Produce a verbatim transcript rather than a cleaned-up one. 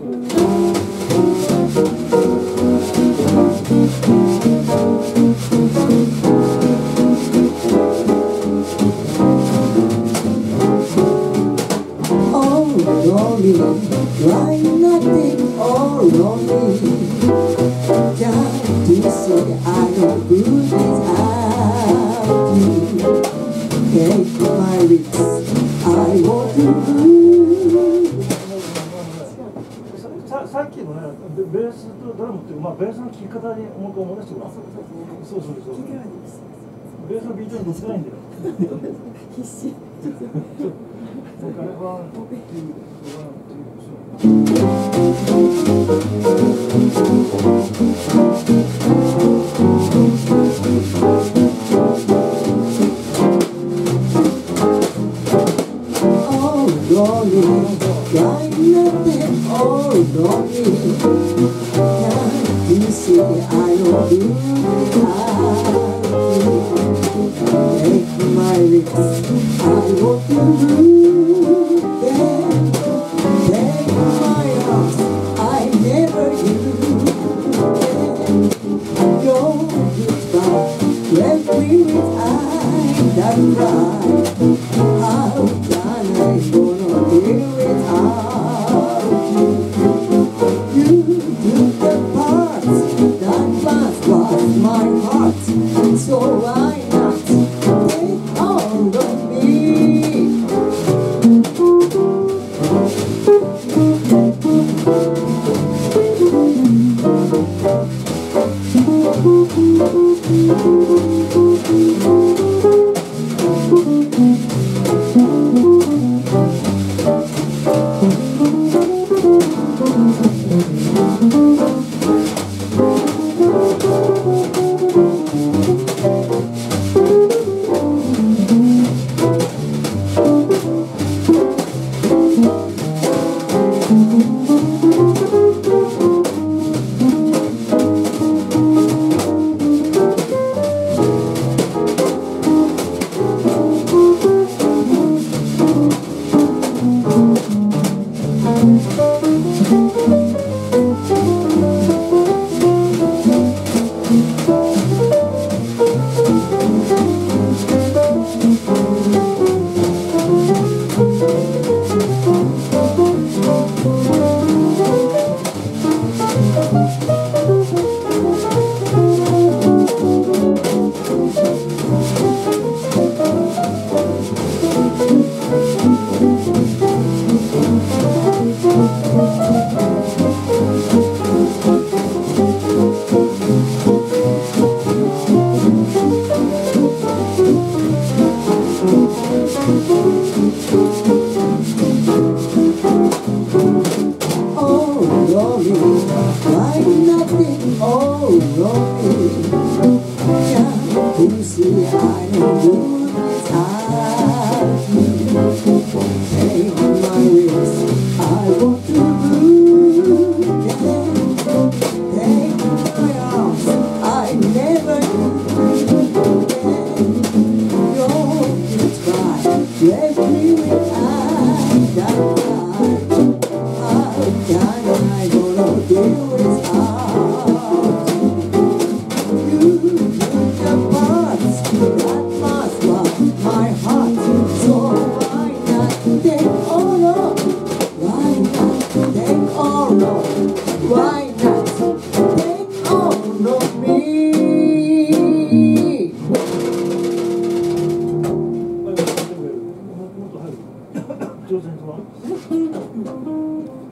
Why nothing all on me? Just to say I know good without you. Take my risks, I want to lose. さ, さっきのね、ベースとドラムって、まあ、ベースの聴き方にもう一回思い出してください。そうそうそう。ベースのビートに乗ってないんだよ。 必死。 Why nothing all on me? Can't you see I know you without you? Take my risks, I want to lose them. Take my arms, I never use them. Go goodbye, left me with eyes that cry. How can I gonna live without you? You took the parts that once was my heart, so why not take all of me? Why nothing all on me? Can't you see I know good without you? Take my risks, I want to lose them. Take my arms, I never do them. Don't try, let me with eyes that cry. How can I gonna deal without you? You took the parts that must love my heart, so why not take all of? Why not take all of? Why not take all of me? 上手にその